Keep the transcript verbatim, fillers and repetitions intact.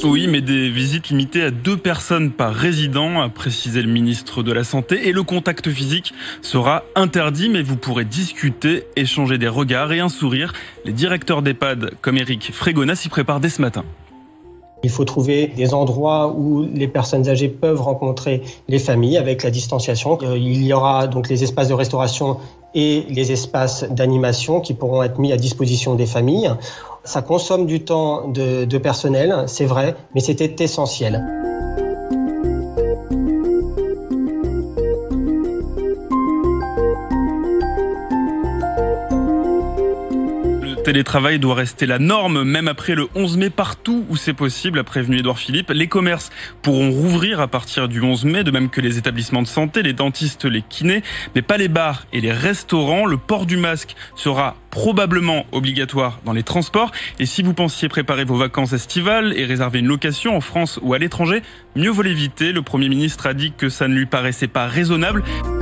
Oui, mais des visites limitées à deux personnes par résident, a précisé le ministre de la Santé. Et le contact physique sera interdit, mais vous pourrez discuter, échanger des regards et un sourire. Les directeurs d'EHPAD, comme Eric Frégona, s'y préparent dès ce matin. Il faut trouver des endroits où les personnes âgées peuvent rencontrer les familles avec la distanciation. Il y aura donc les espaces de restauration et les espaces d'animation qui pourront être mis à disposition des familles. Ça consomme du temps de, de personnel, c'est vrai, mais c'était essentiel. Le télétravail doit rester la norme, même après le onze mai, partout où c'est possible, a prévenu Édouard Philippe. Les commerces pourront rouvrir à partir du onze mai, de même que les établissements de santé, les dentistes, les kinés, mais pas les bars et les restaurants. Le port du masque sera probablement obligatoire dans les transports. Et si vous pensiez préparer vos vacances estivales et réserver une location en France ou à l'étranger, mieux vaut l'éviter. Le Premier ministre a dit que ça ne lui paraissait pas raisonnable.